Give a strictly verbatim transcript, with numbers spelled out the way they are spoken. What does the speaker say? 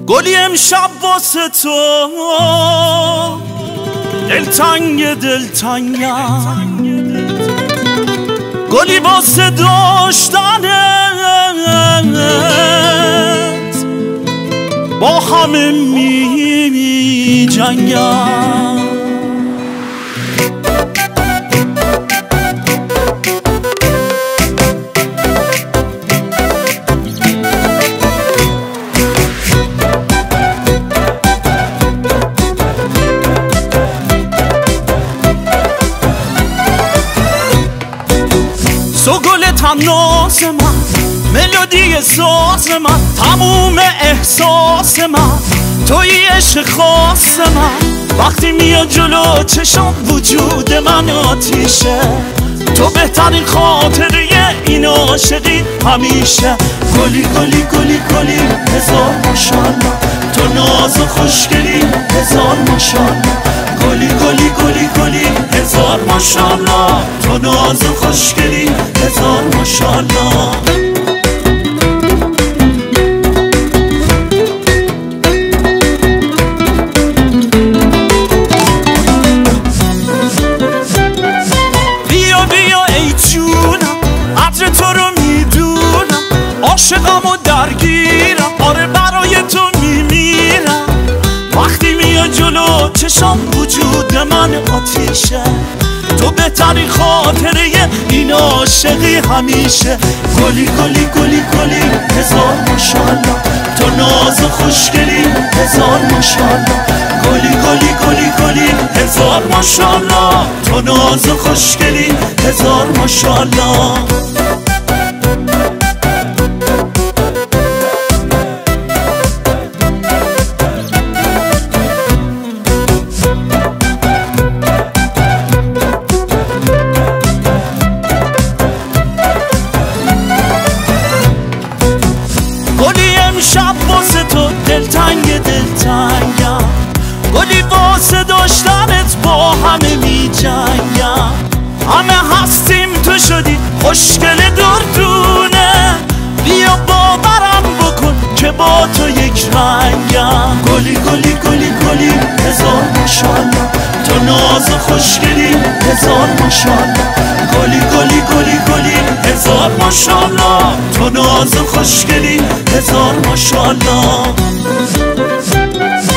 گلی امشب واسه تو دلتنگ دلتنگم، گلی واسه داشتنت با همه می جنگم. تو گل تناز من، ملودی ساز من، تموم احساس من، توی عشق خاص من. وقتی میاد جلو چشم وجود من آتیشه، تو بهترین خاطره این عاشقی همیشه. گلی گلی گلی گلی هزار ماشاءالله، تو ناز و خوشگلی هزار ماشاءالله. گلی گلی گلی گلی هزار ماشاءالله، تو ناز و خوشگلی هزار ماشاءالله. بیا بیا ای جونم، عطر تو رو میدونم، عاشقم و درگیرم، آره برای تو میمیرم. وقتی میاد جلو چشم وجود من آتیشه، تو بهترین خاطره این عاشقی همیشه. گلی گلی گلی گلی هزار ماشاءالله، تو ناز و خوشگلی هزار ماشاءالله. گلی گلی گلی گلی هزار ماشاءالله، تو ناز و خوشگلی هزار ماشاءالله. امشب واسه تو دلتنگ دلتنگم، گلی واسه داشتنت با همه می جنگم. همه هستیم تو شدی خوشگل دردونه، بیا باورم بکن که با تو یک رنگم. گلی گلی گلی گلی هزار ماشاءالله، تو ناز و خوشگلی هزار ماشاءالله. گلی گلی گلی گلی هزار ماشاءالله، تو ناز و خوشگلی هزار ماشاءالله.